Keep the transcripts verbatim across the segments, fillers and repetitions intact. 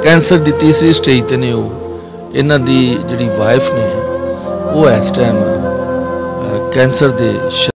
Cancer की तीसरी stage ते ने वो इन्हां दी जिहड़ी वाइफ ने वो इस टाइम कैंसर दे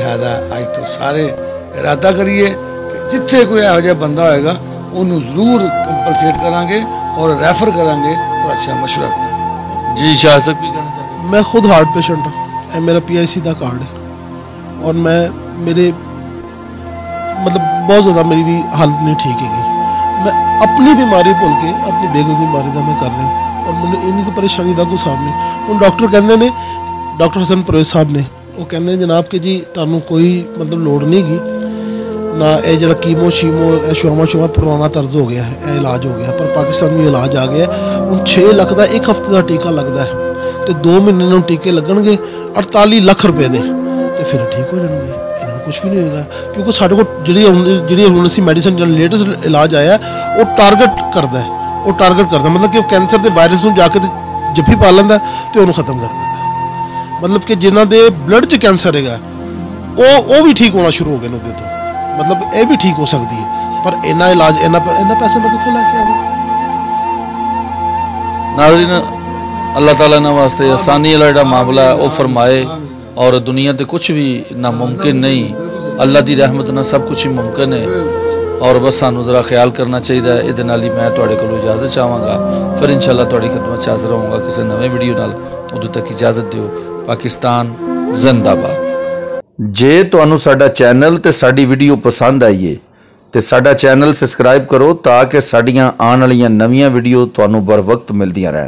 लिहाजा अज तो सारे इरादा करिए कि जिथे कोई इहो जिहा बंदा होएगा उन्होंने जरूर कंपलसेट करांगे और रैफर करांगे और अच्छा मशवरा देंगे। जी शाह साहब की कहना चाहते मैं खुद हार्ट पेशेंट हाँ, ਇਹ मेरा पी आई सी का कार्ड है और मैं मेरे मतलब बहुत ज़्यादा मेरी भी हालत नहीं ठीक है। मैं अपनी बीमारी भुल के अपनी बेगुज बीमारी का मैं कर रहा हूँ और मैंने इन्नी परेशानी का कोई साहब ने हूँ डॉक्टर कहते ने डॉक्टर हसन परवेज साहब ने वो कहते हैं जनाब कि जी तुहानू कोई मतलब लोड़ नहीं गी ना ये जो कीमो शीमो शुआमा शुआ पुराना तर्ज हो गया है, यह इलाज हो गया पर पाकिस्तान में इलाज आ गया हूँ। छे लख का एक हफ्ते का टीका लगता है तो दो महीने में टीके लगणगे अड़ताली लख रुपए दे तो फिर ठीक हो जाएंगे, इन्होंने कुछ भी नहीं होगा क्योंकि साढ़े को जी जी हम असी मैडिसन जो लेटेस्ट इलाज आया वो टारगेट करता है वो टारगेट करता है मतलब कि कैंसर के वायरस में जाके जफ्फी पा लेंदा तो उन्होंने खत्म कर देता है। मतलब कि जिन्हों के ब्लड च कैंसर है वो वो भी ठीक होना शुरू हो गए उहदे तो मतलब ये भी ठीक हो सकती है पर इन्ना इलाज इन्ना इन्ना पैसे मैं कितों लैके आवां। नाज़रीन अल्लाह ताला ने वास्ते आसानी वाला जो मामला है वह फरमाए और दुनिया ते कुछ भी नामुमकिन नहीं, अल्लाह की रहमत ना सब कुछ ही मुमकिन है और बस सानू ज़रा ख्याल करना चाहिए। ये नाल ही मैं तुहाडे कोलों इजाज़त चाहांगा, फिर इंशाअल्लाह तुहाडी खिदमत च हाज़र होवांगा किसी नवे वीडियो नाल। उदों तक इजाज़त दिओ। पाकिस्तान जिंदाबाद। जे तुहानू साडा चैनल ते साडी वीडियो पसंद आई है तो साडा चैनल सबसक्राइब करो ताकि साडियां आने वाली नवीं वीडियो तुहानू बर वक्त मिलदियां रहन।